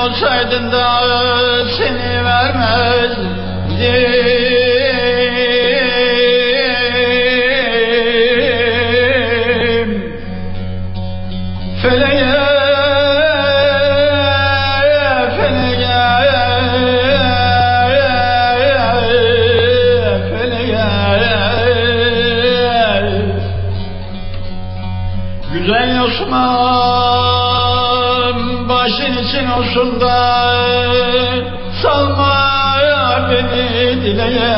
olsaydın da seni vermezdim. Feleğe Güzel Osman, başın için olsun da salma beni dileye.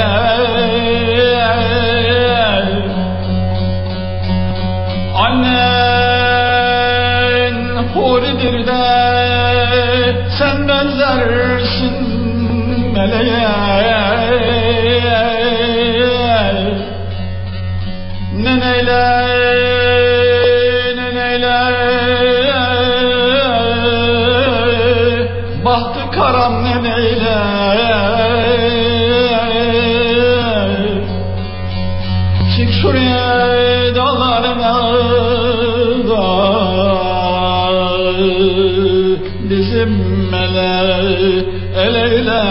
Annen huridir de sen benzersin meleğe. Neneyle bahtı karam neneyle, çık şuraya dağlarına da bizim eleyle.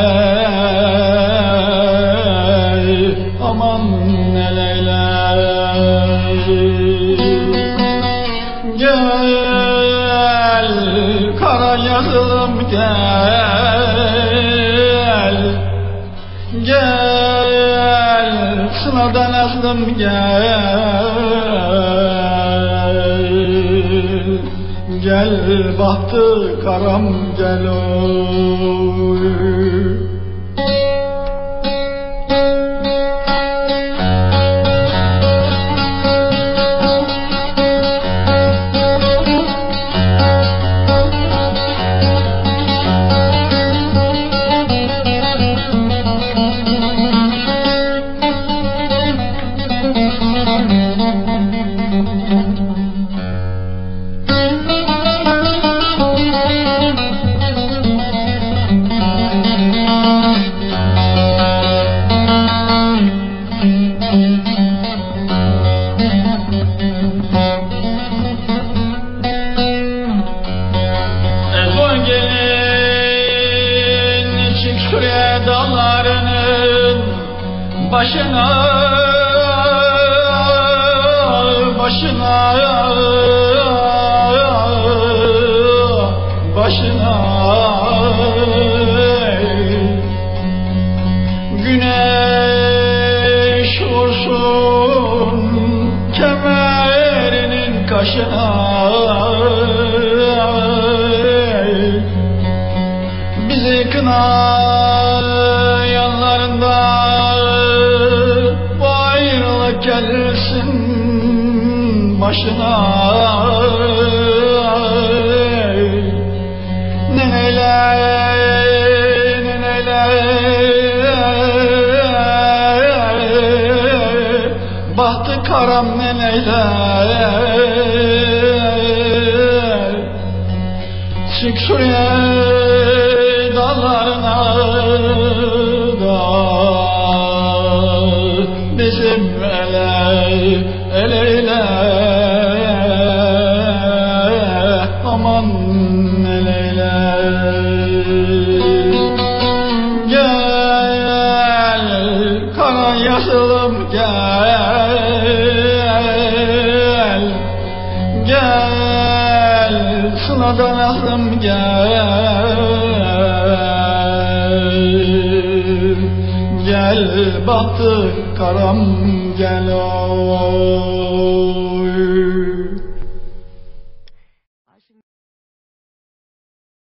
Aman eleyle. Gel kara yazılım gel, gel sınadan azlım gel, gel bahtı karam gel oy. Dağlarının başına, başına, başına güneş vursun kemerinin kaşına. Bizi kınayanlarında bu ayrılık gelsin başına. Neneyle, neneyle bahtı karam neneyle, çık şuraya dağlarına da bizim eleyle. Aman eleyle. Gel kara yazılım gel, gel sınadan azlım gel, gel bahtı karam gel oy.